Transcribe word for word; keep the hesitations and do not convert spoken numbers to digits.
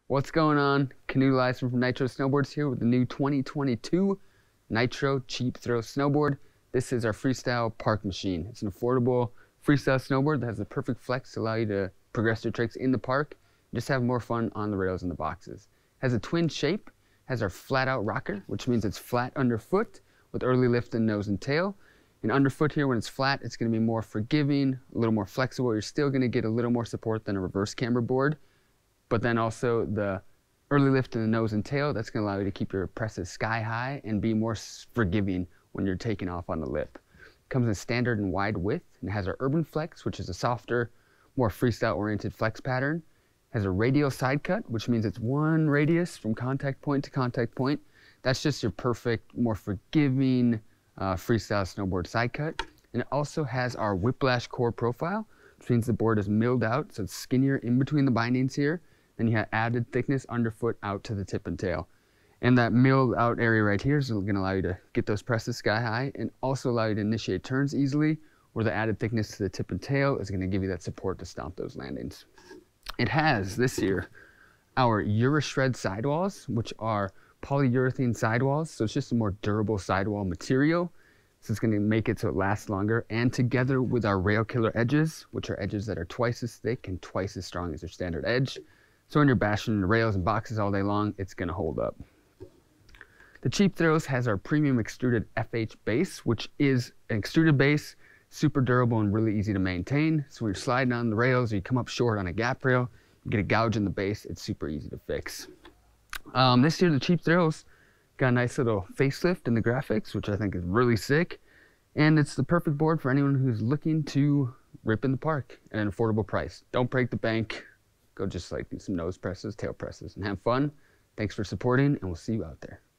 What's going on? Canoe Lyson from Nitro Snowboards here with the new twenty twenty-two Nitro Cheap Thrills snowboard. This is our freestyle park machine. It's an affordable freestyle snowboard that has the perfect flex to allow you to progress your tricks in the park, just have more fun on the rails and the boxes. Has a twin shape, has our flat out rocker, which means it's flat underfoot with early lift in nose and tail. And underfoot here, when it's flat, it's going to be more forgiving, a little more flexible. You're still going to get a little more support than a reverse camber board. But then also the early lift in the nose and tail, that's going to allow you to keep your presses sky high and be more forgiving when you're taking off on the lip. Comes in standard and wide width and has our urban flex, which is a softer, more freestyle oriented flex pattern. Has a radial side cut, which means it's one radius from contact point to contact point. That's just your perfect, more forgiving uh, freestyle snowboard side cut. And it also has our Whiplash Core Profile, which means the board is milled out, so it's skinnier in between the bindings here. Then you have added thickness underfoot out to the tip and tail. And that milled out area right here is going to allow you to get those presses sky high and also allow you to initiate turns easily, where the added thickness to the tip and tail is going to give you that support to stomp those landings. It has this year our Ureshred Sidewalls, which are polyurethane sidewalls, so it's just a more durable sidewall material. So it's going to make it so it lasts longer, and together with our Railkiller Edges, which are edges that are twice as thick and twice as strong as your standard edge. So when you're bashing the rails and boxes all day long, it's going to hold up. The Cheap Thrills has our Premium Extruded F H Base, which is an extruded base, super durable and really easy to maintain. So when you're sliding on the rails or you come up short on a gap rail, you get a gouge in the base, it's super easy to fix. Um, this year the Cheap Thrills got a nice little facelift in the graphics, which I think is really sick. And it's the perfect board for anyone who's looking to rip in the park at an affordable price. Don't break the bank. Go just like do some nose presses, tail presses, and have fun. Thanks for supporting, and we'll see you out there.